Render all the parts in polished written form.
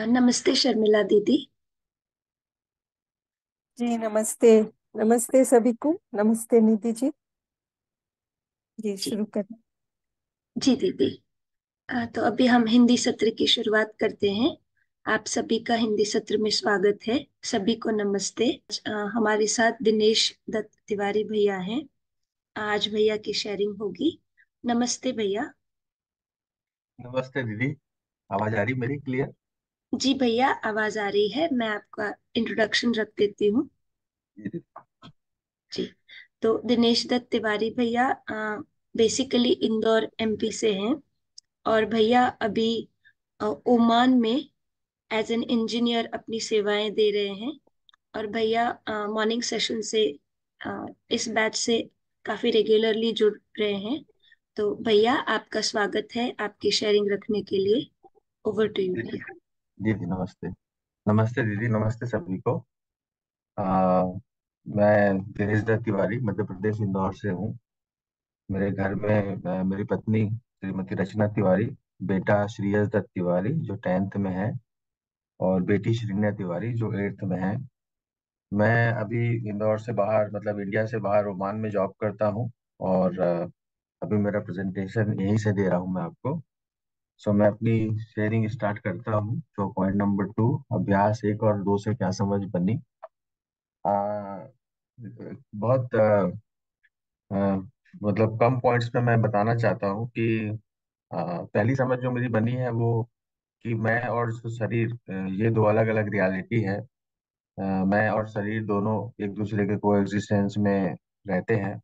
नमस्ते शर्मिला दीदी। जी नमस्ते। नमस्ते सभी को। नमस्ते निधि जी। जी जी शुरू करें। जी दीदी। तो अभी हम हिंदी सत्र की शुरुआत करते हैं। आप सभी का हिंदी सत्र में स्वागत है। सभी को नमस्ते। हमारे साथ दिनेश दत्त तिवारी भैया हैं। आज भैया की शेयरिंग होगी। नमस्ते भैया। नमस्ते दीदी। आवाज आ रही मेरी क्लियर? जी भैया, आवाज आ रही है। मैं आपका इंट्रोडक्शन रख देती हूँ। जी दीदी। जी। तो दिनेश दत्त तिवारी भैया बेसिकली इंदौर एमपी से हैं। और भैया अभी ओमान में एज एन इंजीनियर अपनी सेवाएं दे रहे हैं। और भैया मॉर्निंग सेशन से इस बैच से काफी रेगुलरली जुड़ रहे हैं। तो भैया आपका स्वागत है आपकी शेयरिंग रखने के लिए। ओवर टू यू जी भैया। दीदी। जी दीदी नमस्ते। नमस्ते दीदी, नमस्ते सभी को। आ, मैं दिनेश दत्त तिवारी मध्य प्रदेश इंदौर से हूँ। मेरे घर में मेरी पत्नी श्रीमती रचना तिवारी, बेटा श्रीयस दत्त तिवारी जो 10th में है, और बेटी श्रीन्या तिवारी जो 8th में है। मैं अभी इंदौर से बाहर, मतलब इंडिया से बाहर, ओमान में जॉब करता हूँ। और अभी मेरा प्रेजेंटेशन यहीं से दे रहा हूँ मैं आपको। सो मैं अपनी शेयरिंग स्टार्ट करता हूँ। तो पॉइंट नंबर 2, अभ्यास 1 और 2 से क्या समझ बनी। आ, बहुत आ, मतलब कम पॉइंट्स पे मैं बताना चाहता हूँ कि पहली समझ जो मेरी बनी है वो कि मैं और शरीर, ये दो अलग अलग रियलिटी है। मैं और शरीर दोनों एक दूसरे के को एग्जिस्टेंस में रहते हैं।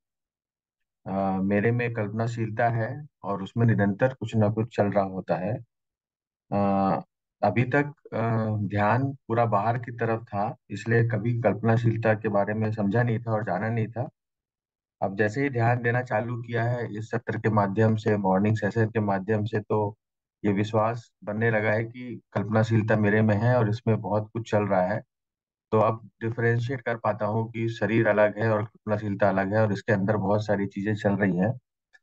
मेरे में कल्पनाशीलता है और उसमें निरंतर कुछ ना कुछ चल रहा होता है। अ, अभी तक ध्यान पूरा बाहर की तरफ था, इसलिए कभी कल्पनाशीलता के बारे में समझा नहीं था और जाना नहीं था। अब जैसे ही ध्यान देना चालू किया है इस सत्र के माध्यम से, मॉर्निंग सेशन के माध्यम से, तो ये विश्वास बनने लगा है कि कल्पनाशीलता मेरे में है और इसमें बहुत कुछ चल रहा है। तो अब डिफरेंशिएट कर पाता हूँ कि शरीर अलग है और कल्पनाशीलता अलग है, और इसके अंदर बहुत सारी चीजें चल रही हैं।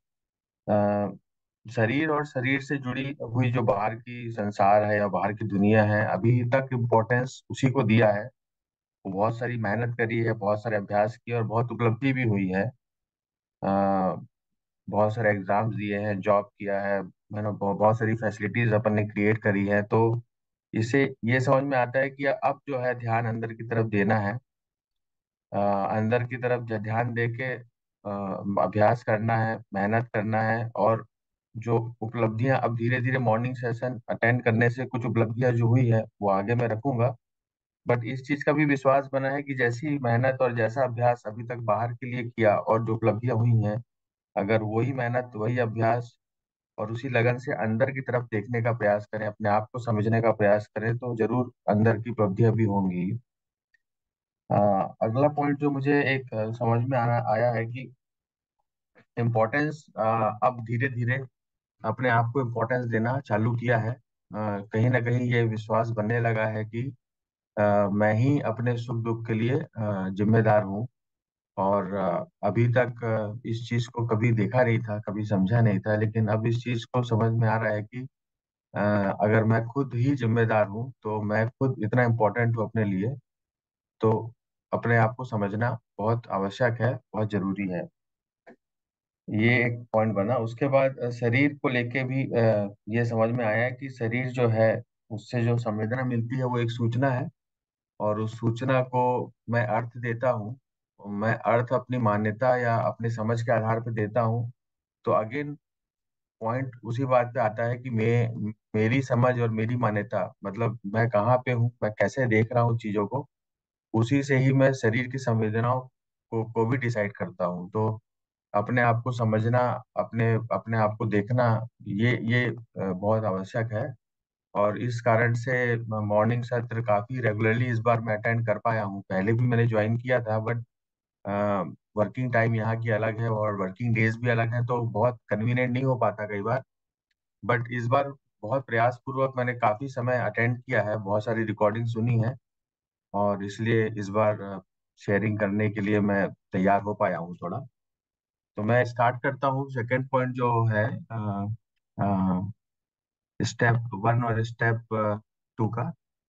शरीर और शरीर से जुड़ी हुई जो बाहर की संसार है या बाहर की दुनिया है, अभी तक इम्पोर्टेंस उसी को दिया है। वो बहुत सारी मेहनत करी है, बहुत सारे अभ्यास किए और बहुत उपलब्धि भी हुई है। अ, बहुत सारे एग्जाम्स दिए हैं, जॉब किया है, मैंने बहुत सारी फैसिलिटीज अपन ने क्रिएट करी है। तो इससे ये समझ में आता है कि अब जो है ध्यान अंदर की तरफ देना है। अंदर की तरफ ध्यान दे के अभ्यास करना है, मेहनत करना है। और जो उपलब्धियां अब धीरे धीरे मॉर्निंग सेशन अटेंड करने से कुछ उपलब्धियां जो हुई है वो आगे मैं रखूंगा। बट इस चीज का भी विश्वास बना है कि जैसी मेहनत और जैसा अभ्यास अभी तक बाहर के लिए किया और जो उपलब्धियां हुई हैं, अगर वही मेहनत, वही अभ्यास और उसी लगन से अंदर की तरफ देखने का प्रयास करें, अपने आप को समझने का प्रयास करें, तो जरूर अंदर की उपलब्धियां भी होंगी। अगला पॉइंट जो मुझे एक समझ में आना आया है कि इम्पोर्टेंस, अब धीरे धीरे अपने आप को इम्पोर्टेंस देना चालू किया है। कहीं ना कहीं ये विश्वास बनने लगा है कि मैं ही अपने सुख दुख के लिए जिम्मेदार हूँ। और अभी तक इस चीज को कभी देखा नहीं था, कभी समझा नहीं था, लेकिन अब इस चीज को समझ में आ रहा है कि अ, अगर मैं खुद ही जिम्मेदार हूँ तो मैं खुद इतना इम्पोर्टेंट हूँ अपने लिए। तो अपने आप को समझना बहुत आवश्यक है, बहुत जरूरी है। ये एक पॉइंट बना। उसके बाद शरीर को लेके भी ये समझ में आया है कि शरीर जो है, उससे जो संवेदना मिलती है वो एक सूचना है। और उस सूचना को मैं अर्थ देता हूँ। मैं अर्थ अपनी मान्यता या अपनी समझ के आधार पर देता हूँ। तो अगेन पॉइंट उसी बात पे आता है कि मेरी समझ और मेरी मान्यता, मतलब मैं कहाँ पे हूँ, मैं कैसे देख रहा हूँ चीजों को, उसी से ही मैं शरीर की संवेदनाओं को भी डिसाइड करता हूँ। तो अपने आप को समझना, अपने अपने आप को देखना, ये बहुत आवश्यक है। और इस कारण से मॉर्निंग सत्र काफी रेगुलरली इस बार मैं अटेंड कर पाया हूँ। पहले भी मैंने ज्वाइन किया था, बट वर्किंग टाइम यहाँ की अलग है और वर्किंग डेज भी अलग है, तो बहुत कन्वीनियंट नहीं हो पाता कई बार। बट इस बार बहुत प्रयास पूर्वक मैंने काफी समय अटेंड किया है, बहुत सारी रिकॉर्डिंग सुनी है, और इसलिए इस बार शेयरिंग करने के लिए मैं तैयार हो पाया हूँ थोड़ा। तो मैं स्टार्ट करता हूँ सेकंड पॉइंट जो है, स्टेप 1 और स्टेप 2 का।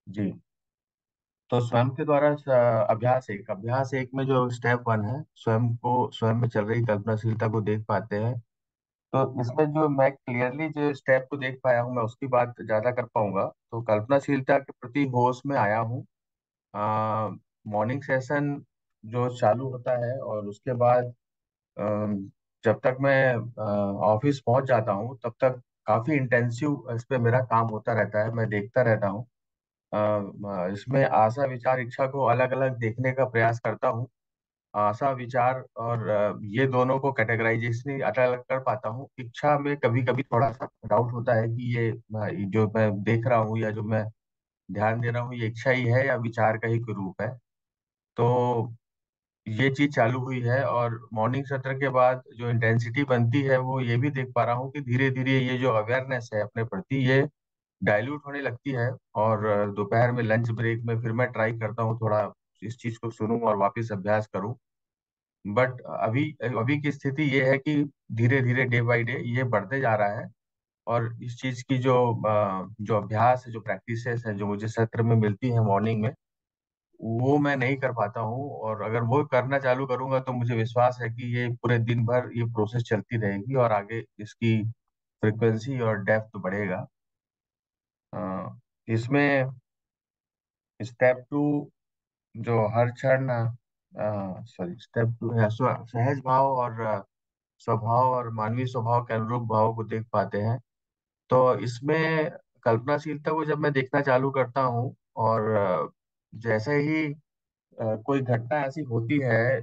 जी। तो स्वयं के द्वारा अभ्यास एक में जो स्टेप 1 है, स्वयं में चल रही कल्पनाशीलता को देख पाते हैं। तो इसमें जो मैं क्लियरली जो स्टेप को देख पाया हूँ, मैं उसकी बात ज्यादा कर पाऊंगा। तो कल्पनाशीलता के प्रति होश में आया हूँ मॉर्निंग सेशन जो चालू होता है, और उसके बाद अम, जब तक मैं ऑफिस पहुंच जाता हूँ तब तक काफी इंटेंसिव इस पे मेरा काम होता रहता है, मैं देखता रहता हूँ। इसमें आशा विचार इच्छा को अलग अलग देखने का प्रयास करता हूँ। आशा विचार और ये दोनों को कैटेगराइजेशन अलग अलग कर पाता हूँ। इच्छा में कभी कभी थोड़ा सा डाउट होता है कि ये जो मैं देख रहा हूँ या जो मैं ध्यान दे रहा हूँ, ये इच्छा ही है या विचार का ही कोई रूप है। तो ये चीज चालू हुई है, और मॉर्निंग सत्र के बाद जो इंटेंसिटी बनती है वो ये भी देख पा रहा हूँ कि धीरे धीरे ये जो अवेयरनेस है अपने प्रति, ये डाइल्यूट होने लगती है। और दोपहर में लंच ब्रेक में फिर मैं ट्राई करता हूँ थोड़ा इस चीज को सुनूं और वापस अभ्यास करूं। बट अभी अभी की स्थिति ये है कि धीरे धीरे डे बाय डे ये बढ़ते जा रहा है। और इस चीज की जो अभ्यास है, जो प्रैक्टिसेस है, जो मुझे सत्र में मिलती है मॉर्निंग में, वो मैं नहीं कर पाता हूँ। और अगर वो करना चालू करूंगा तो मुझे विश्वास है कि ये पूरे दिन भर ये प्रोसेस चलती रहेगी और आगे इसकी फ्रिक्वेंसी और डेप्थ बढ़ेगा। अ, इसमें स्टेप 2 जो हर क्षण सॉरी स्टेप 2 है सहज भाव और स्वभाव और मानवीय स्वभाव के अनुरूप भाव को देख पाते हैं। तो इसमें कल्पनाशीलता को जब मैं देखना चालू करता हूँ, और जैसे ही कोई घटना ऐसी होती है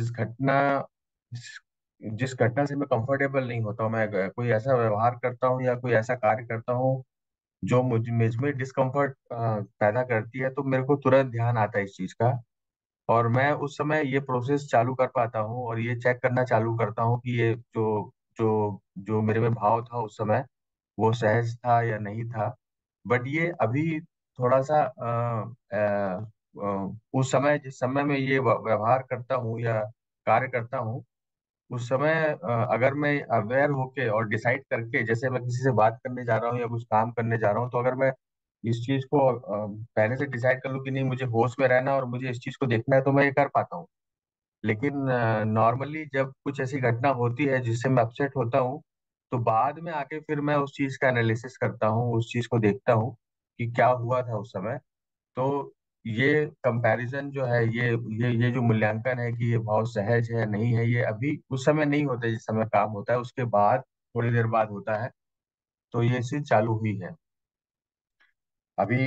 जिस घटना से मैं कंफर्टेबल नहीं होता हूँ, मैं कोई ऐसा व्यवहार करता हूँ या कोई ऐसा कार्य करता हूँ जो मुझ में डिस्कम्फर्ट पैदा करती है, तो मेरे को तुरंत ध्यान आता है इस चीज का। और मैं उस समय ये प्रोसेस चालू कर पाता हूँ और ये चेक करना चालू करता हूँ कि ये जो जो जो मेरे में भाव था उस समय, वो सहज था या नहीं था। बट ये अभी थोड़ा सा उस समय जिस समय में ये व्यवहार करता हूँ या कार्य करता हूँ, उस समय अगर मैं अवेयर होके और डिसाइड करके, जैसे मैं किसी से बात करने जा रहा हूँ या कुछ काम करने जा रहा हूँ, तो अगर मैं इस चीज को पहले से डिसाइड कर लूँ कि नहीं, मुझे होश में रहना और मुझे इस चीज को देखना है, तो मैं ये कर पाता हूँ। लेकिन नॉर्मली जब कुछ ऐसी घटना होती है जिससे मैं अपसेट होता हूँ, तो बाद में आके फिर मैं उस चीज का एनालिसिस करता हूँ, उस चीज को देखता हूँ कि क्या हुआ था उस समय। तो ये कंपैरिजन जो है, ये जो मूल्यांकन है कि ये भाव सहज है नहीं है, ये अभी उस समय नहीं होता जिस समय काम होता है, उसके बाद थोड़ी देर बाद होता है। तो ये चीज चालू हुई है अभी।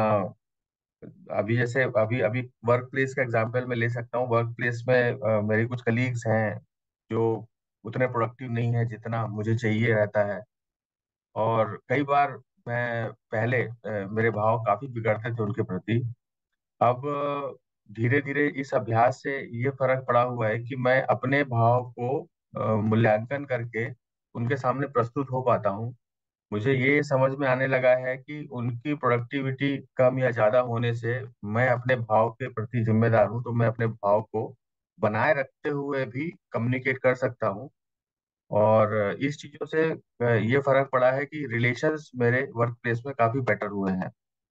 अभी जैसे अभी अभी वर्क प्लेस का एग्जांपल मैं ले सकता हूँ। वर्क प्लेस में मेरे कुछ कलीग्स हैं जो उतने प्रोडक्टिव नहीं है जितना मुझे चाहिए रहता है। और कई बार मैं पहले मेरे भाव काफी बिगड़ते थे उनके प्रति। अब धीरे धीरे इस अभ्यास से ये फर्क पड़ा हुआ है कि मैं अपने भाव को मूल्यांकन करके उनके सामने प्रस्तुत हो पाता हूँ। मुझे ये समझ में आने लगा है कि उनकी प्रोडक्टिविटी कम या ज्यादा होने से मैं अपने भाव के प्रति जिम्मेदार हूँ, तो मैं अपने भाव को बनाए रखते हुए भी कम्युनिकेट कर सकता हूँ। और इस चीजों से ये फर्क पड़ा है कि रिलेशंस मेरे वर्क प्लेस में काफी बेटर हुए हैं।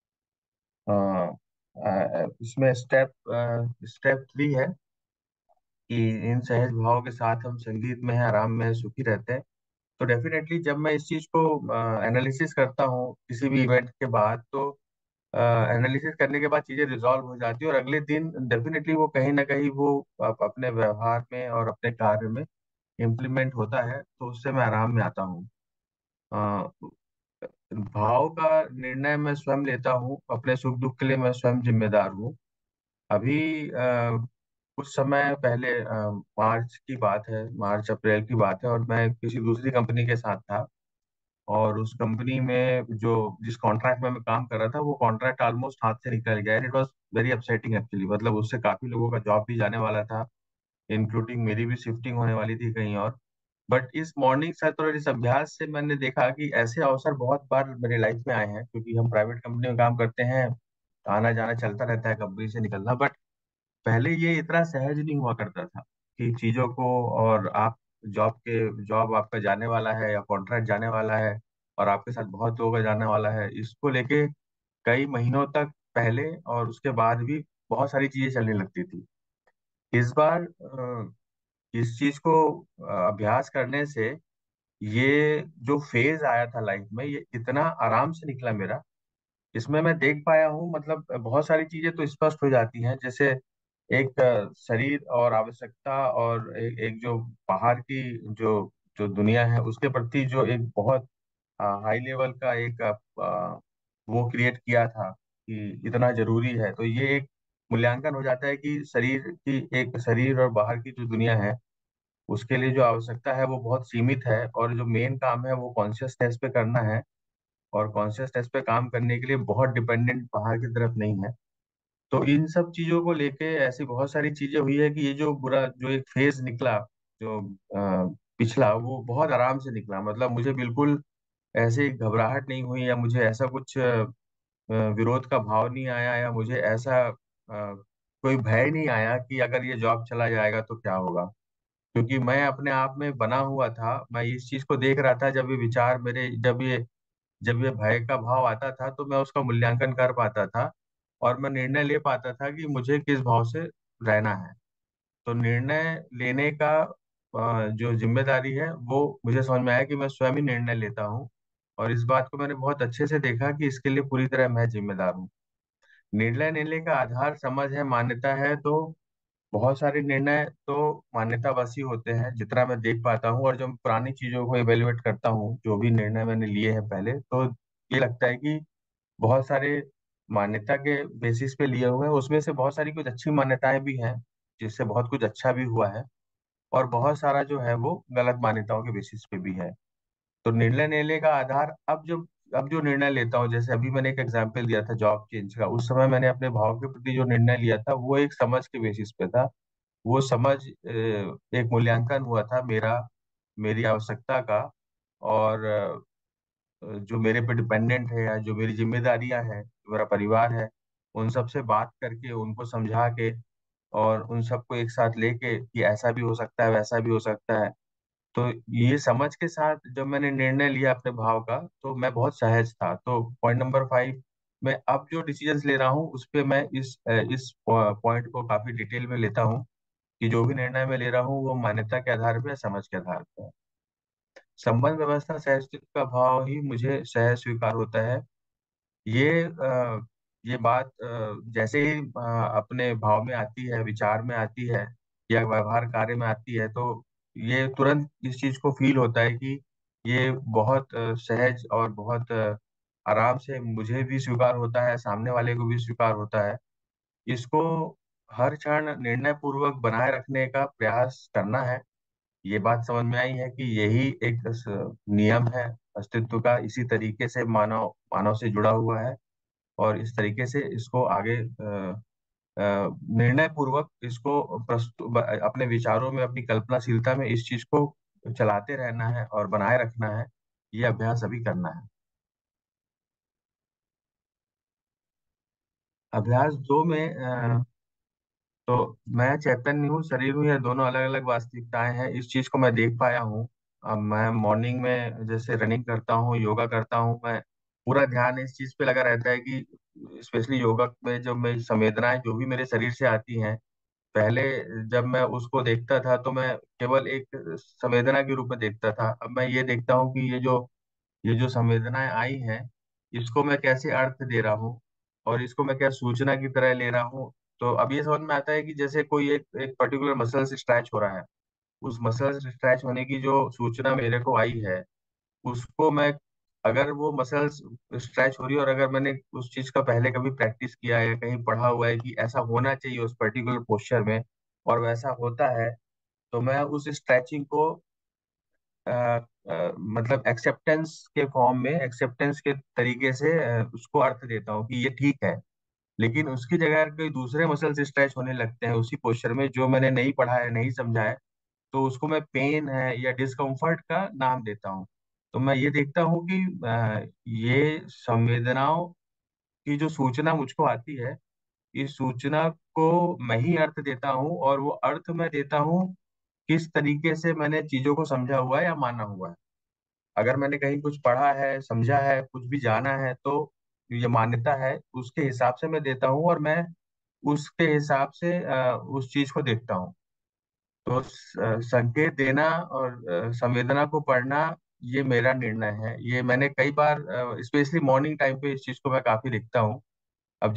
इसमें स्टेप 3 है कि इन सहज भाव के साथ हम संगीत में है, आराम में है, सुखी रहते हैं। तो डेफिनेटली जब मैं इस चीज को एनालिसिस करता हूँ किसी भी इवेंट के बाद, तो एनालिसिस करने के बाद चीजें रिजॉल्व हो जाती है, और अगले दिन डेफिनेटली वो कहीं ना कहीं वो अपने व्यवहार में और अपने कार्य में इम्प्लीमेंट होता है, तो उससे मैं आराम में आता हूँ। अ, भाव का निर्णय मैं स्वयं लेता हूँ, अपने सुख दुख के लिए मैं स्वयं जिम्मेदार हूँ। अभी कुछ समय पहले मार्च की बात है, मार्च अप्रैल की बात है, और मैं किसी दूसरी कंपनी के साथ था। और उस कंपनी में जो जिस कॉन्ट्रैक्ट में मैं काम कर रहा था, वो कॉन्ट्रैक्ट ऑलमोस्ट हाथ से निकल गया। It was very upsetting actually, मतलब उससे काफी लोगों का जॉब भी जाने वाला था, इंक्लूडिंग मेरी भी शिफ्टिंग होने वाली थी कहीं और। बट इस मॉर्निंग सत्र और इस अभ्यास से मैंने देखा कि ऐसे अवसर बहुत बार मेरे लाइफ में आए हैं, क्योंकि हम प्राइवेट कंपनी में काम करते हैं, आना जाना चलता रहता है कंपनी से निकलना। बट पहले ये इतना सहज नहीं हुआ करता था कि चीजों को, और आप जॉब आपका जाने वाला है या कॉन्ट्रैक्ट जाने वाला है और आपके साथ बहुत लोगों का जाने वाला है, इसको लेके कई महीनों तक पहले और उसके बाद भी बहुत सारी चीजें चलने लगती थी। इस बार इस चीज को अभ्यास करने से ये जो फेज आया था लाइफ में, ये इतना आराम से निकला मेरा। इसमें मैं देख पाया हूँ, मतलब बहुत सारी चीजें तो स्पष्ट हो जाती हैं। जैसे एक शरीर और आवश्यकता, और एक जो बाहर की जो जो दुनिया है उसके प्रति जो एक बहुत हाई लेवल का एक वो क्रिएट किया था कि इतना जरूरी है। तो ये एक मूल्यांकन हो जाता है कि शरीर की, एक शरीर और बाहर की जो दुनिया है उसके लिए जो आवश्यकता है वो बहुत सीमित है, और जो मेन काम है वो कॉन्शियसनेस पे करना है। और कॉन्शियसनेस पे काम करने के लिए बहुत डिपेंडेंट बाहर की तरफ नहीं है। तो इन सब चीजों को लेके ऐसी बहुत सारी चीजें हुई है कि ये जो बुरा जो एक फेज निकला, जो पिछला, वो बहुत आराम से निकला। मतलब मुझे बिल्कुल ऐसे घबराहट नहीं हुई, या मुझे ऐसा कुछ विरोध का भाव नहीं आया, या मुझे ऐसा कोई भय नहीं आया कि अगर ये जॉब चला जाएगा तो क्या होगा। क्योंकि मैं अपने आप में बना हुआ था, मैं इस चीज को देख रहा था। जब ये विचार मेरे, जब ये भय का भाव आता था तो मैं उसका मूल्यांकन कर पाता था, और मैं निर्णय ले पाता था कि मुझे किस भाव से रहना है। तो निर्णय लेने का जो जिम्मेदारी है वो मुझे समझ में आया कि मैं स्वयं ही निर्णय लेता हूँ। और इस बात को मैंने बहुत अच्छे से देखा कि इसके लिए पूरी तरह मैं जिम्मेदार हूँ। निर्णय लेने का आधार समझ है, मान्यता है। तो बहुत सारे निर्णय तो मान्यतावासी होते हैं जितना मैं देख पाता हूँ। और जब मैं पुरानी चीजों को एवेल्युएट करता हूँ, जो भी निर्णय मैंने लिए हैं पहले, तो ये लगता है कि बहुत सारे मान्यता के बेसिस पे लिए हुए हैं। उसमें से बहुत सारी कुछ अच्छी मान्यताएं भी हैं जिससे बहुत कुछ अच्छा भी हुआ है, और बहुत सारा जो है वो गलत मान्यताओं के बेसिस पे भी है। तो निर्णय लेने का आधार, अब जो निर्णय लेता हूँ, जैसे अभी मैंने एक एग्जांपल दिया था जॉब चेंज का, उस समय मैंने अपने भाव के प्रति जो निर्णय लिया था वो एक समझ के बेसिस पे था। वो समझ एक मूल्यांकन हुआ था मेरा, मेरी आवश्यकता का, और जो मेरे पे डिपेंडेंट है या जो मेरी जिम्मेदारियां हैं, जो मेरा परिवार है, उन सब से बात करके, उनको समझा के, और उन सबको एक साथ लेके कि ऐसा भी हो सकता है, वैसा भी हो सकता है। तो ये समझ के साथ जब मैंने निर्णय लिया अपने भाव का, तो मैं बहुत सहज था। तो पॉइंट नंबर 5, मैं अब जो डिसीजंस ले रहा हूँ उस पे मैं इस पॉइंट को काफी डिटेल में लेता हूँ कि जो भी निर्णय मैं ले रहा हूँ वो मान्यता के आधार पे या समझ के आधार पे है। संबंध व्यवस्था सहस्तित्व का भाव ही मुझे सहज स्वीकार होता है। ये बात जैसे ही अपने भाव में आती है, विचार में आती है, या व्यवहार कार्य में आती है, तो ये तुरंत इस चीज को फील होता है कि ये बहुत सहज और बहुत आराम से मुझे भी स्वीकार होता है, सामने वाले को भी स्वीकार होता है। इसको हर क्षण निर्णय पूर्वक बनाए रखने का प्रयास करना है। ये बात समझ में आई है कि यही एक नियम है अस्तित्व का। इसी तरीके से मानव मानव से जुड़ा हुआ है, और इस तरीके से इसको आगे निर्णय पूर्वक इसको प्रस्तुत, अपने विचारों में, अपनी कल्पनाशीलता में इस चीज को चलाते रहना है और बनाए रखना है। ये अभ्यास अभी करना है। अभ्यास 2 में तो मैं चैतन्य हूँ, शरीर हूँ, यह दोनों अलग अलग वास्तविकताएं हैं। इस चीज को मैं देख पाया हूँ। अब मैं मॉर्निंग में जैसे रनिंग करता हूँ, योगा करता हूँ, मैं पूरा ध्यान इस चीज पे लगा रहता है कि स्पेशली योगा में जो मेरी संवेदनाएं जो भी मेरे शरीर से आती हैं, पहले जब मैं उसको देखता था तो मैं केवल एक संवेदना के रूप में देखता था। अब मैं ये देखता हूँ कि ये जो संवेदनाएं आई हैं, इसको मैं कैसे अर्थ दे रहा हूँ, और इसको मैं क्या सूचना की तरह ले रहा हूँ। तो अब ये समझ में आता है कि जैसे कोई एक पर्टिकुलर मसल स्ट्रेच हो रहा है, उस मसल स्ट्रेच होने की जो सूचना मेरे को आई है, उसको मैं, अगर वो मसल्स स्ट्रेच हो रही है, और अगर मैंने उस चीज का पहले कभी प्रैक्टिस किया है या कहीं पढ़ा हुआ है कि ऐसा होना चाहिए उस पर्टिकुलर पोस्चर में, और वैसा होता है, तो मैं उस स्ट्रेचिंग को मतलब एक्सेप्टेंस के फॉर्म में, एक्सेप्टेंस के तरीके से उसको अर्थ देता हूँ कि ये ठीक है। लेकिन उसकी जगह अगर कोई दूसरे मसल्स स्ट्रेच होने लगते हैं उसी पोस्चर में, जो मैंने नहीं पढ़ा है, नहीं समझा है, तो उसको मैं पेन है या डिस्कम्फर्ट का नाम देता हूँ। तो मैं ये देखता हूँ कि ये संवेदनाओं की जो सूचना मुझको आती है, इस सूचना को मैं ही अर्थ देता हूँ, और वो अर्थ मैं देता हूँ किस तरीके से मैंने चीजों को समझा हुआ है या माना हुआ है। अगर मैंने कहीं कुछ पढ़ा है, समझा है, कुछ भी जाना है, तो ये मान्यता है उसके हिसाब से मैं देता हूँ, और मैं उसके हिसाब से उस चीज को देखता हूँ। तो संकेत देना और संवेदना को पढ़ना, ये मेरा निर्णय है। ये मैंने कई बार, स्पेशली मॉर्निंग टाइम पे, इस चीज को मैं काफी लिखता हूँ। अब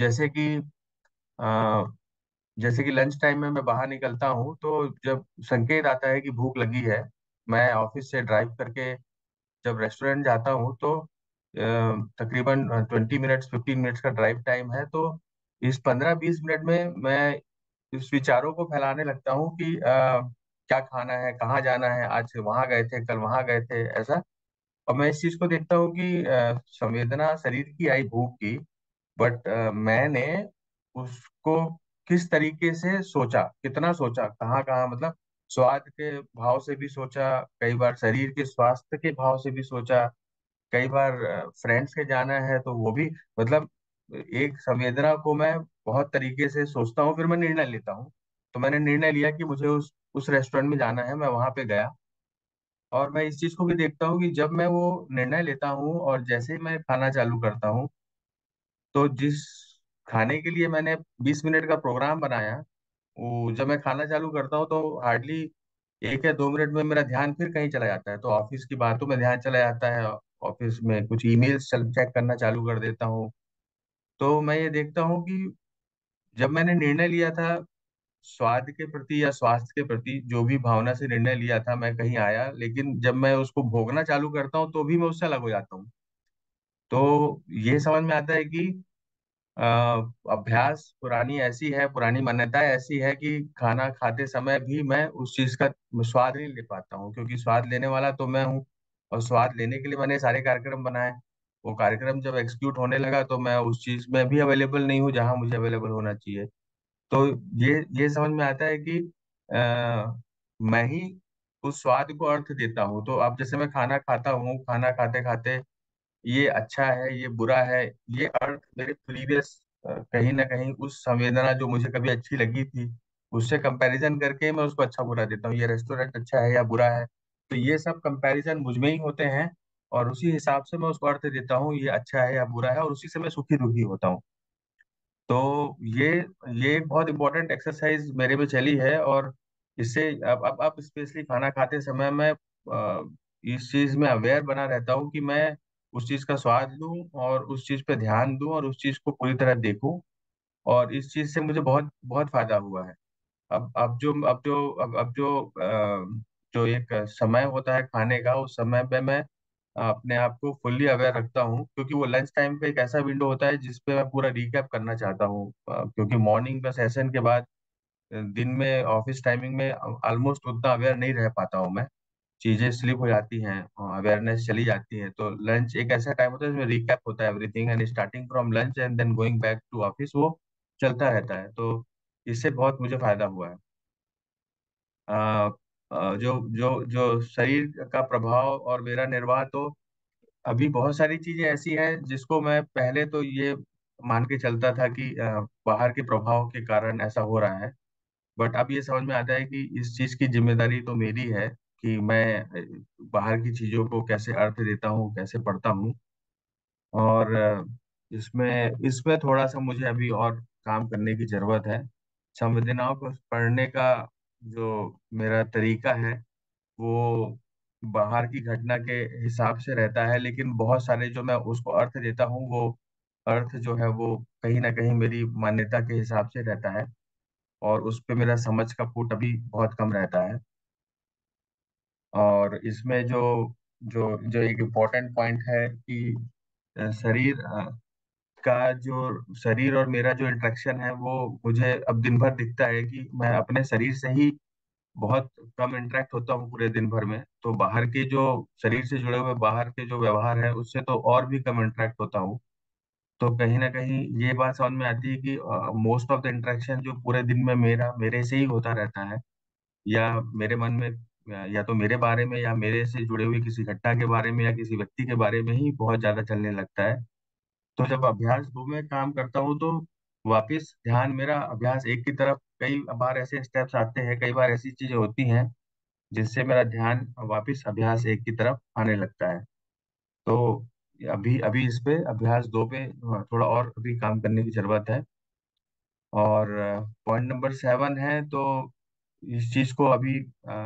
अ, जैसे कि लंच टाइम में मैं बाहर निकलता हूँ, तो जब संकेत आता है कि भूख लगी है, मैं ऑफिस से ड्राइव करके जब रेस्टोरेंट जाता हूँ, तो तकरीबन 20 मिनट्स 15 मिनट्स का ड्राइव टाइम है। तो इस 15-20 मिनट में मैं इस विचारों को फैलाने लगता हूँ कि क्या खाना है, कहाँ जाना है, आज वहां गए थे, कल वहां गए थे, ऐसा। और मैं इस चीज को देखता हूँ कि संवेदना शरीर की आई भूख की, बट मैंने उसको किस तरीके से सोचा, कितना सोचा, कहाँ कहाँ, मतलब स्वाद के भाव से भी सोचा, कई बार शरीर के स्वास्थ्य के भाव से भी सोचा, कई बार फ्रेंड्स के जाना है तो वो भी, मतलब एक संवेदना को मैं बहुत तरीके से सोचता हूँ, फिर मैं निर्णय लेता हूँ। तो मैंने निर्णय लिया कि मुझे उस रेस्टोरेंट में जाना है, मैं वहां पे गया। और मैं इस चीज को भी देखता हूँ कि जब मैं वो निर्णय लेता हूँ और जैसे ही मैं खाना चालू करता हूँ, तो जिस खाने के लिए मैंने 20 मिनट का प्रोग्राम बनाया, वो जब मैं खाना चालू करता हूँ तो हार्डली 1 या 2 मिनट में मेरा ध्यान फिर कहीं चला जाता है, तो ऑफिस की बातों में ध्यान चला जाता है, ऑफिस में कुछ ईमेल्स चेक करना चालू कर देता हूँ। तो मैं ये देखता हूँ कि जब मैंने निर्णय लिया था स्वाद के प्रति या स्वास्थ्य के प्रति, जो भी भावना से निर्णय लिया था, मैं कहीं आया, लेकिन जब मैं उसको भोगना चालू करता हूँ तो भी मैं उससे अलग हो जाता हूँ। तो ये समझ में आता है कि अ, अभ्यास पुरानी ऐसी है, पुरानी मान्यता ऐसी है कि खाना खाते समय भी मैं उस चीज का स्वाद नहीं ले पाता हूँ, क्योंकि स्वाद लेने वाला तो मैं हूँ, और स्वाद लेने के लिए मैंने सारे कार्यक्रम बनाए। वो कार्यक्रम जब एग्जीक्यूट होने लगा तो मैं उस चीज में भी अवेलेबल नहीं हूँ जहां मुझे अवेलेबल होना चाहिए। तो ये समझ में आता है कि मैं ही उस स्वाद को अर्थ देता हूँ। तो अब जैसे मैं खाना खाता हूँ, खाना खाते खाते ये अच्छा है, ये बुरा है, ये अर्थ मेरे प्रीवियस कहीं ना कहीं उस संवेदना जो मुझे कभी अच्छी लगी थी, उससे कंपैरिजन करके मैं उसको अच्छा बुरा देता हूँ, ये रेस्टोरेंट अच्छा है या बुरा है। तो ये सब कंपैरिजन मुझ में ही होते हैं, और उसी हिसाब से मैं उसको अर्थ देता हूँ, ये अच्छा है या बुरा है, और उसी से मैं सुखी दुखी होता हूँ। तो ये एक बहुत इंपॉर्टेंट एक्सरसाइज मेरे में चली है, और इससे अब स्पेशली खाना खाते समय मैं इस चीज में अवेयर बना रहता हूँ कि मैं उस चीज का स्वाद लूं और उस चीज पे ध्यान दूं और उस चीज को पूरी तरह देखूं। और इस चीज से मुझे बहुत बहुत फायदा हुआ है। अब जो एक समय होता है खाने का, उस समय पे मैं अपने आप को फुल्ली अवेयर रखता हूँ, क्योंकि वो लंच टाइम पे एक ऐसा विंडो होता है जिसपे मैं पूरा रिकैप करना चाहता हूँ। क्योंकि मॉर्निंग का सेशन के बाद दिन में ऑफिस टाइमिंग में ऑलमोस्ट उतना अवेयर नहीं रह पाता हूँ मैं, चीजें स्लिप हो जाती हैं, अवेयरनेस चली जाती है। तो लंच एक ऐसा टाइम होता है जिसमें रिकैप होता है everything, and starting from lunch and then going back to office, वो चलता रहता है। तो इससे बहुत मुझे फायदा हुआ है। अ, जो जो जो शरीर का प्रभाव और मेरा निर्वाह, तो अभी बहुत सारी चीजें ऐसी हैं जिसको मैं पहले तो ये मान के चलता था कि बाहर के प्रभाव के कारण ऐसा हो रहा है, बट अब ये समझ में आता है कि इस चीज की जिम्मेदारी तो मेरी है कि मैं बाहर की चीजों को कैसे अर्थ देता हूँ, कैसे पढ़ता हूँ। और इसमें इसमें थोड़ा सा मुझे अभी और काम करने की जरूरत है। संवेदनाओं को पढ़ने का जो मेरा तरीका है, वो बाहर की घटना के हिसाब से रहता है, लेकिन बहुत सारे जो मैं उसको अर्थ देता हूँ, वो अर्थ जो है वो कहीं ना कहीं मेरी मान्यता के हिसाब से रहता है, और उस पे मेरा समझ का फुट अभी बहुत कम रहता है। और इसमें जो जो जो एक इम्पोर्टेंट पॉइंट है कि शरीर का जो शरीर और मेरा जो इंटरेक्शन है, वो मुझे अब दिन भर दिखता है कि मैं अपने शरीर से ही बहुत कम इंटरेक्ट होता हूँ पूरे दिन भर में। तो बाहर के जो शरीर से जुड़े हुए बाहर के जो व्यवहार है, उससे तो और भी कम इंटरेक्ट होता हूँ। तो कहीं ना कहीं ये बात समझ में आती है कि मोस्ट ऑफ द इंटरेक्शन जो पूरे दिन में मेरा मेरे से ही होता रहता है, या मेरे मन में या तो मेरे बारे में या मेरे से जुड़े हुए किसी घटना के बारे में या किसी व्यक्ति के बारे में ही बहुत ज्यादा चलने लगता है। तो जब अभ्यास दो में काम करता हूँ, तो वापस ध्यान मेरा अभ्यास एक की तरफ, कई बार ऐसे स्टेप्स आते हैं, कई बार ऐसी चीजें होती हैं जिससे मेरा ध्यान वापस अभ्यास एक की तरफ आने लगता है। तो अभी अभी इस पे अभ्यास 2 पे थोड़ा और अभी काम करने की जरूरत है। और पॉइंट नंबर 7 है, तो इस चीज को अभी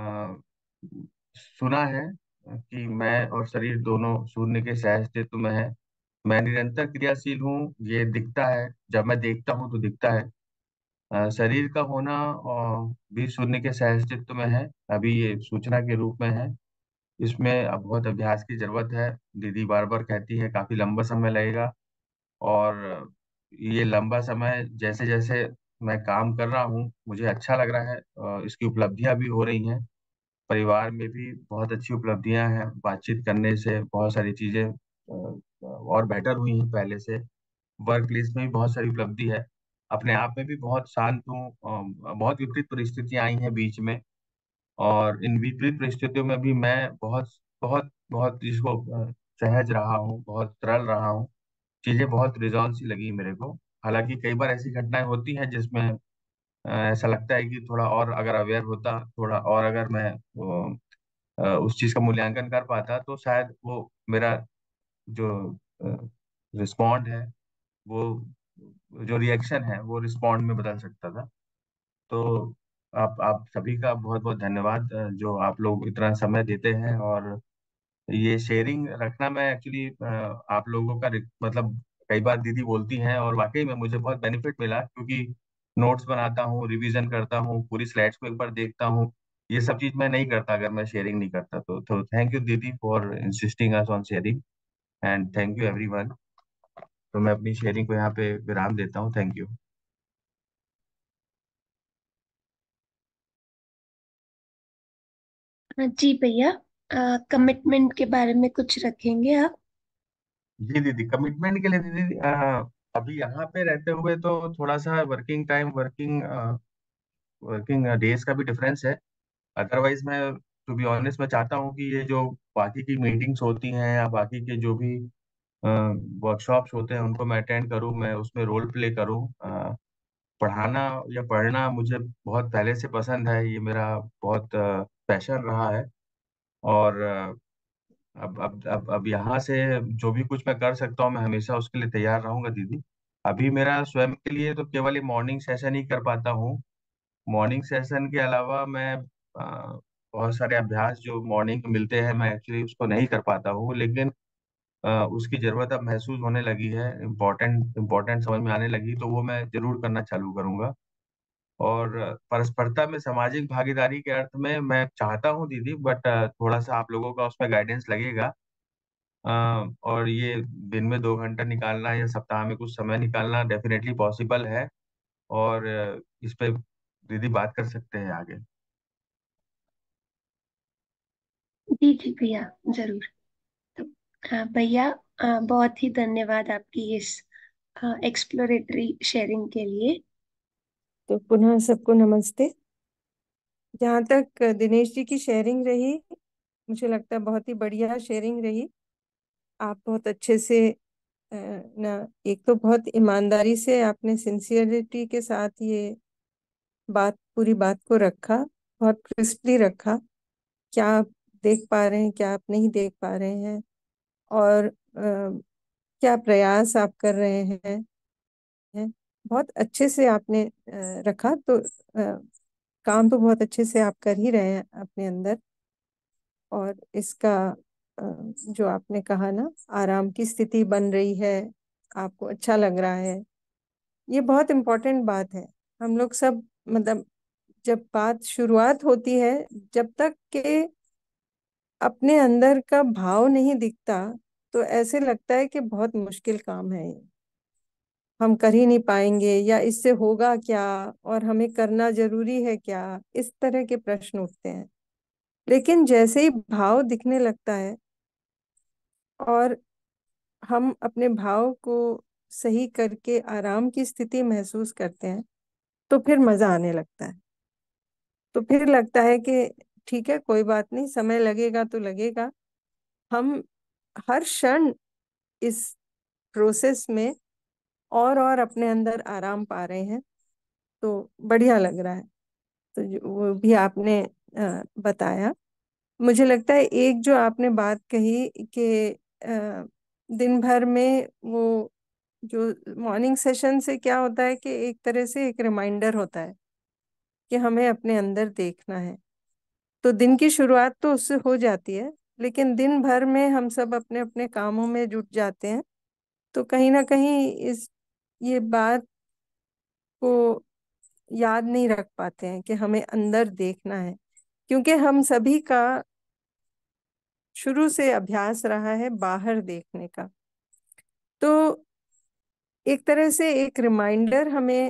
सुना है कि मैं और शरीर दोनों शून्य के सहअस्तित्व में है। मैं निरंतर क्रियाशील हूँ, ये दिखता है, जब मैं देखता हूँ तो दिखता है। शरीर का होना भी शून्य के सहअस्तित्व में है, अभी ये सूचना के रूप में है। इसमें अब बहुत अभ्यास की जरूरत है। दीदी बार बार कहती है काफी लंबा समय लगेगा। और ये लंबा समय जैसे जैसे मैं काम कर रहा हूँ मुझे अच्छा लग रहा है, इसकी उपलब्धियां भी हो रही हैं। परिवार में भी बहुत अच्छी उपलब्धियां हैं, बातचीत करने से बहुत सारी चीजें और बेटर हुई हैं पहले से। वर्क प्लेस में भी बहुत सारी उपलब्धि है। अपने आप में भी बहुत शांत हूँ। बहुत विपरीत परिस्थितियां आई हैं बीच में, और इन विपरीत परिस्थितियों में भी मैं बहुत बहुत बहुत इसको सहज रहा हूँ, बहुत सरल रहा हूँ। चीजें बहुत रिजॉल्व सी लगी मेरे को। हालांकि कई बार ऐसी घटनाएं होती हैं जिसमें ऐसा लगता है कि थोड़ा और अगर अवेयर होता, थोड़ा और अगर मैं उस चीज का मूल्यांकन कर पाता, तो शायद वो मेरा जो रिस्पॉन्ड है, वो जो रिएक्शन है वो रिस्पॉन्ड में बदल सकता था। तो आप सभी का बहुत बहुत धन्यवाद, जो आप लोग इतना समय देते हैं। और ये शेयरिंग रखना, मैं एक्चुअली आप लोगों का मतलब कई बार दीदी बोलती हैं, और वाकई में मुझे बहुत बेनिफिट मिला, क्योंकि नोट्स बनाता हूँ, रिवीजन करता हूँ, पूरी स्लाइड्स को एक बार देखता हूँ। ये सब चीज मैं नहीं करता अगर मैं शेयरिंग नहीं करता। तो थैंक यू दीदी for insisting us on sharing, and thank you everyone. तो मैं अपनी शेयरिंग को यहाँ पे विराम देता हूँ। Thank you. जी भैया, कमिटमेंट के बारे में कुछ रखेंगे आप? जी दीदी, कमिटमेंट के लिए दीदी, अभी यहाँ पे रहते हुए तो थोड़ा सा वर्किंग टाइम, वर्किंग डेज का भी डिफरेंस है। अदरवाइज मैं, टू बी ऑनेस्ट, मैं चाहता हूँ कि ये जो बाकी की मीटिंग्स होती हैं या बाकी के जो भी वर्कशॉप्स होते हैं उनको मैं अटेंड करूँ, मैं उसमें रोल प्ले करूँ। पढ़ाना या पढ़ना मुझे बहुत पहले से पसंद है, ये मेरा बहुत पैशन रहा है। और अब यहाँ से जो भी कुछ मैं कर सकता हूँ मैं हमेशा उसके लिए तैयार रहूंगा दीदी। अभी मेरा स्वयं के लिए तो केवल ये मॉर्निंग सेशन ही कर पाता हूँ। मॉर्निंग सेशन के अलावा मैं बहुत सारे अभ्यास जो मॉर्निंग में मिलते हैं मैं एक्चुअली उसको नहीं कर पाता हूँ, लेकिन उसकी जरूरत अब महसूस होने लगी है, इम्पोर्टेंट इम्पोर्टेंट समझ में आने लगी, तो वो मैं जरूर करना चालू करूंगा। और परस्परता में सामाजिक भागीदारी के अर्थ में मैं चाहता हूँ दीदी, बट थोड़ा सा आप लोगों का उसमें गाइडेंस लगेगा। और ये दिन में 2 घंटा निकालना या सप्ताह में कुछ समय निकालना डेफिनेटली पॉसिबल है। और इस पे दीदी बात कर सकते हैं आगे। जी जी भैया, जरूर। तो भैया, बहुत ही धन्यवाद आपकी इस एक्सप्लोरेटरी शेयरिंग के लिए। तो पुनः सबको नमस्ते। जहाँ तक दिनेश जी की शेयरिंग रही, मुझे लगता है बहुत ही बढ़िया शेयरिंग रही। आप बहुत अच्छे से ना, एक तो बहुत ईमानदारी से आपने सिंसियरिटी के साथ ये पूरी बात को रखा, बहुत क्रिस्पली रखा। क्या आप देख पा रहे हैं, क्या आप नहीं देख पा रहे हैं, और क्या प्रयास आप कर रहे हैं, बहुत अच्छे से आपने रखा। तो काम तो बहुत अच्छे से आप कर ही रहे हैं अपने अंदर। और इसका जो आपने कहा ना, आराम की स्थिति बन रही है, आपको अच्छा लग रहा है, ये बहुत इम्पोर्टेंट बात है। हम लोग सब, मतलब जब बात शुरुआत होती है, जब तक के अपने अंदर का भाव नहीं दिखता, तो ऐसे लगता है कि बहुत मुश्किल काम है ये, हम कर ही नहीं पाएंगे, या इससे होगा क्या, और हमें करना जरूरी है क्या, इस तरह के प्रश्न उठते हैं। लेकिन जैसे ही भाव दिखने लगता है और हम अपने भाव को सही करके आराम की स्थिति महसूस करते हैं, तो फिर मजा आने लगता है। तो फिर लगता है कि ठीक है, कोई बात नहीं, समय लगेगा तो लगेगा। हम हर क्षण इस प्रोसेस में और अपने अंदर आराम पा रहे हैं, तो बढ़िया लग रहा है। तो वो भी आपने बताया। मुझे लगता है एक जो आपने बात कही कि दिन भर में वो जो मॉर्निंग सेशन से क्या होता है कि एक तरह से एक रिमाइंडर होता है कि हमें अपने अंदर देखना है। तो दिन की शुरुआत तो उससे हो जाती है, लेकिन दिन भर में हम सब अपने अपने कामों में जुट जाते हैं, तो कहीं ना कहीं इस ये बात को याद नहीं रख पाते हैं कि हमें अंदर देखना है, क्योंकि हम सभी का शुरू से अभ्यास रहा है बाहर देखने का। तो एक तरह से एक रिमाइंडर हमें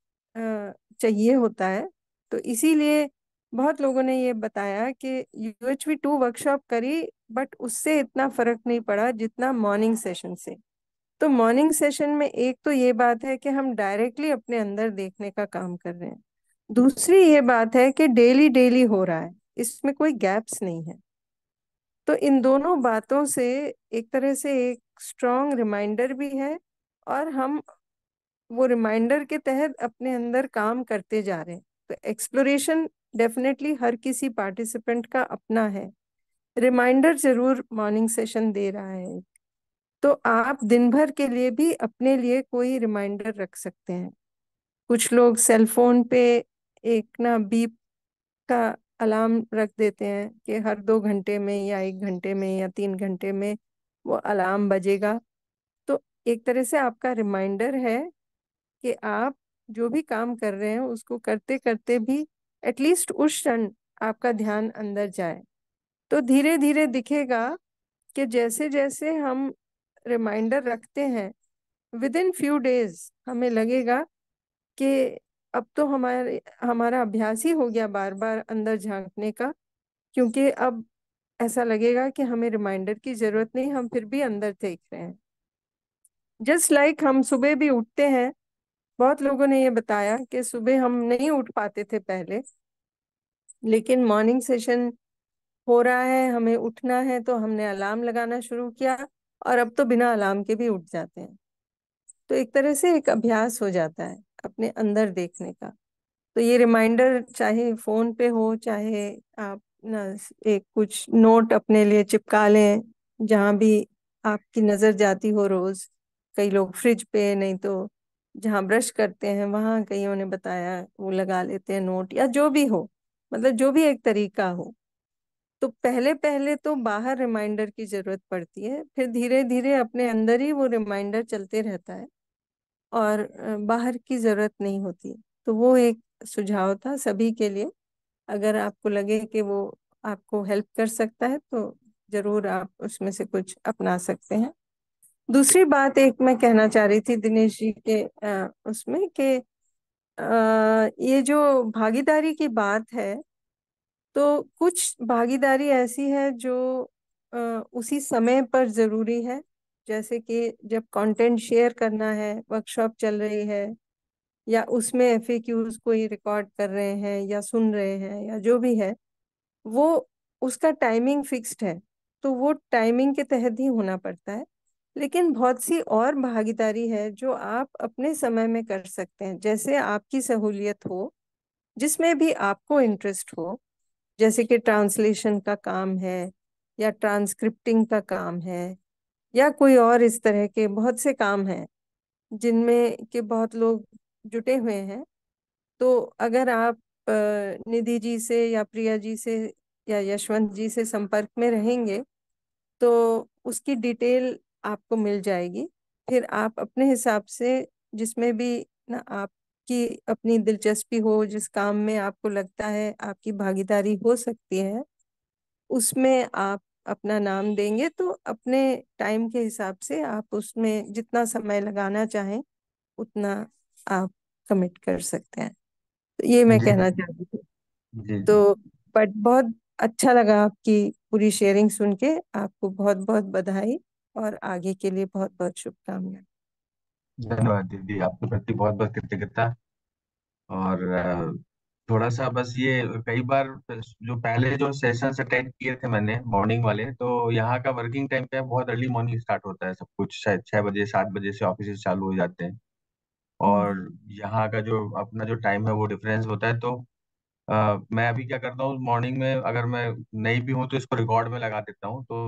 चाहिए होता है। तो इसीलिए बहुत लोगों ने ये बताया कि UHV2 वर्कशॉप करी, बट उससे इतना फर्क नहीं पड़ा जितना मॉर्निंग सेशन से। तो मॉर्निंग सेशन में एक तो ये बात है कि हम डायरेक्टली अपने अंदर देखने का काम कर रहे हैं, दूसरी ये बात है कि डेली डेली हो रहा है, इसमें कोई गैप्स नहीं है। तो इन दोनों बातों से एक तरह से एक स्ट्रॉन्ग रिमाइंडर भी है, और हम वो रिमाइंडर के तहत अपने अंदर काम करते जा रहे हैं। तो एक्सप्लोरेशन डेफिनेटली हर किसी पार्टिसिपेंट का अपना है। रिमाइंडर जरूर मॉर्निंग सेशन दे रहा है, तो आप दिन भर के लिए भी अपने लिए कोई रिमाइंडर रख सकते हैं। कुछ लोग सेल फोन पे एक ना बीप का अलार्म रख देते हैं कि हर 2 घंटे में या 1 घंटे में या 3 घंटे में वो अलार्म बजेगा। तो एक तरह से आपका रिमाइंडर है कि आप जो भी काम कर रहे हैं उसको करते करते भी एटलीस्ट उस क्षण आपका ध्यान अंदर जाए। तो धीरे धीरे दिखेगा कि जैसे जैसे हम रिमाइंडर रखते हैं, विद इन फ्यू डेज हमें लगेगा कि अब तो हमारा अभ्यास ही हो गया बार बार अंदर झांकने का, क्योंकि अब ऐसा लगेगा कि हमें रिमाइंडर की जरूरत नहीं, हम फिर भी अंदर देख रहे हैं। जस्ट लाइक हम सुबह भी उठते हैं, बहुत लोगों ने ये बताया कि सुबह हम नहीं उठ पाते थे पहले, लेकिन मॉर्निंग सेशन हो रहा है, हमें उठना है, तो हमने अलार्म लगाना शुरू किया, और अब तो बिना अलार्म के भी उठ जाते हैं। तो एक तरह से एक अभ्यास हो जाता है अपने अंदर देखने का। तो ये रिमाइंडर चाहे फोन पे हो, चाहे आप ना एक कुछ नोट अपने लिए चिपका लें जहां भी आपकी नजर जाती हो रोज। कई लोग फ्रिज पे, नहीं तो जहां ब्रश करते हैं वहां, कईयों ने बताया वो लगा लेते हैं नोट, या जो भी हो, मतलब जो भी एक तरीका हो। तो पहले पहले तो बाहर रिमाइंडर की जरूरत पड़ती है, फिर धीरे धीरे अपने अंदर ही वो रिमाइंडर चलते रहता है, और बाहर की जरूरत नहीं होती। तो वो एक सुझाव था सभी के लिए। अगर आपको लगे कि वो आपको हेल्प कर सकता है, तो जरूर आप उसमें से कुछ अपना सकते हैं। दूसरी बात एक मैं कहना चाह रही थी दिनेश जी के उसमें कि ये जो भागीदारी की बात है, तो कुछ भागीदारी ऐसी है जो अ, उसी समय पर जरूरी है। जैसे कि जब कंटेंट शेयर करना है, वर्कशॉप चल रही है, या उसमें FAQs कोई रिकॉर्ड कर रहे हैं या सुन रहे हैं या जो भी है, वो उसका टाइमिंग फिक्स्ड है, तो वो टाइमिंग के तहत ही होना पड़ता है। लेकिन बहुत सी और भागीदारी है जो आप अपने समय में कर सकते हैं, जैसे आपकी सहूलियत हो, जिसमें भी आपको इंटरेस्ट हो। जैसे कि ट्रांसलेशन का काम है, या ट्रांसक्रिप्टिंग का काम है, या कोई और इस तरह के बहुत से काम हैं जिनमें के बहुत लोग जुटे हुए हैं। तो अगर आप निधि जी से या प्रिया जी से या यशवंत जी से संपर्क में रहेंगे, तो उसकी डिटेल आपको मिल जाएगी। फिर आप अपने हिसाब से, जिसमें भी ना आपकी अपनी दिलचस्पी हो, जिस काम में आपको लगता है आपकी भागीदारी हो सकती है, उसमें आप अपना नाम देंगे, तो अपने टाइम के हिसाब से आप उसमें जितना समय लगाना चाहें उतना आप कमिट कर सकते हैं। तो ये मैं जी कहना चाहती थी। जी जी। तो बट बहुत अच्छा लगा आपकी पूरी शेयरिंग सुन के। आपको बहुत बहुत बधाई, और आगे के लिए बहुत बहुत शुभकामनाएं। धन्यवाद दीदी, आपके प्रति बहुत बहुत कृतज्ञता। और थोड़ा सा बस ये, कई बार जो पहले जो सेशंस अटेंड किए थे मैंने मॉर्निंग वाले, तो यहाँ का वर्किंग टाइम क्या है, बहुत अर्ली मॉर्निंग स्टार्ट होता है सब कुछ, शायद 6 बजे 7 बजे से ऑफिस चालू हो जाते हैं। हम्म। और यहाँ का जो अपना जो टाइम है वो डिफरेंस होता है। तो मैं अभी क्या करता हूँ, मॉर्निंग में अगर मैं नहीं भी हूँ तो इसको रिकॉर्ड में लगा देता हूँ। तो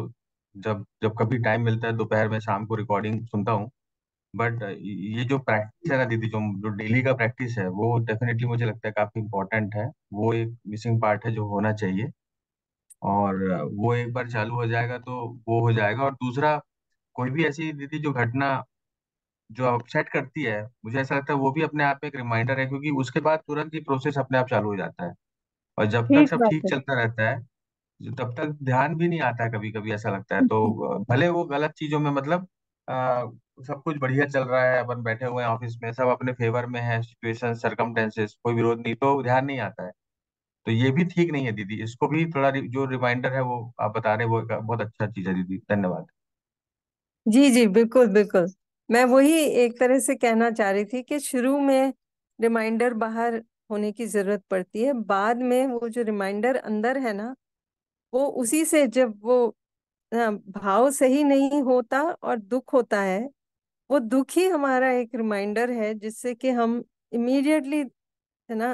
जब जब कभी टाइम मिलता है दोपहर में शाम को रिकॉर्डिंग सुनता हूँ। बट ये जो प्रैक्टिस है ना दीदी, जो जो डेली का प्रैक्टिस है, वो डेफिनेटली मुझे लगता है काफी इम्पोर्टेंट है। वो एक मिसिंग पार्ट है जो होना चाहिए। और वो एक बार चालू हो जाएगा तो वो हो जाएगा। और दूसरा, कोई भी ऐसी दीदी जो घटना जो अपसेट करती है, मुझे ऐसा लगता है वो भी अपने आप में एक रिमाइंडर है, क्योंकि उसके बाद तुरंत ही प्रोसेस अपने आप चालू हो जाता है। और जब तक ठीक सब बात ठीक है। चलता रहता है, तब तक ध्यान भी नहीं आता है। कभी कभी ऐसा लगता है तो भले वो गलत चीजों में, मतलब आ, सब कुछ बढ़िया चल रहा है, अपन बैठे हुए हैं ऑफिस में, सब अपने फेवर में है, सिचुएशन सर्कमटेंसेस कोई विरोध नहीं, तो ध्यान नहीं आता है। तो ये भी ठीक नहीं है दीदी। इसको भी थोड़ा जो रिमाइंडर है वो आप बता रहे हैं, वो एक बहुत अच्छा चीज है दीदी। धन्यवाद। जी जी, बिल्कुल बिल्कुल। मैं वही एक तरह से कहना चाह रही थी कि शुरू में रिमाइंडर बाहर होने की जरूरत पड़ती है, बाद में वो जो रिमाइंडर अंदर है ना, वो उसी से जब वो भाव सही नहीं होता और दुख होता है, वो दुख ही हमारा एक रिमाइंडर है, जिससे कि हम इमीडिएटली, है ना,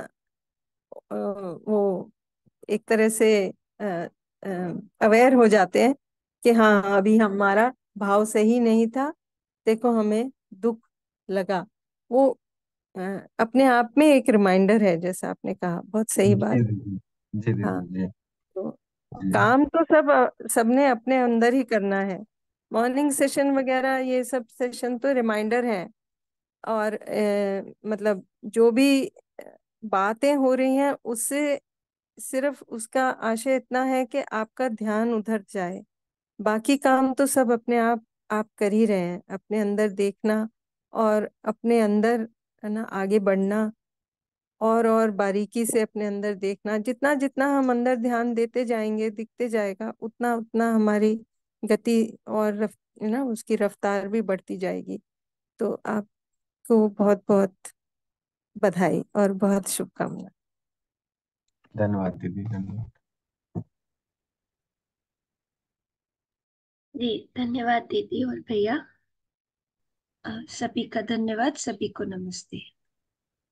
वो एक तरह से अवेयर हो जाते हैं कि हाँ, अभी हमारा भाव सही नहीं था, देखो हमें दुख लगा। वो अ, अपने आप में एक रिमाइंडर है, जैसा आपने कहा, बहुत सही बात। जी दीदी। जी हाँ। दीदी। जी। तो जी। काम तो सबने अपने अंदर ही करना है। मॉर्निंग सेशन वगैरह ये सब सेशन तो रिमाइंडर है। और मतलब जो भी बातें हो रही हैं, उससे सिर्फ उसका आशय इतना है कि आपका ध्यान उधर जाए। बाकी काम तो सब अपने आप कर ही रहे हैं, अपने अंदर देखना और अपने अंदर, है ना, आगे बढ़ना, और बारीकी से अपने अंदर देखना। जितना जितना हम अंदर ध्यान देते जाएंगे, दिखते जाएगा, उतना उतना हमारी गति और है ना, उसकी रफ्तार भी बढ़ती जाएगी। तो आपको बहुत बहुत बधाई और बहुत शुभकामनाएं। धन्यवाद दीदी। धन्यवाद। जी, धन्यवाद दीदी और भैया। सभी का धन्यवाद, सभी को नमस्ते।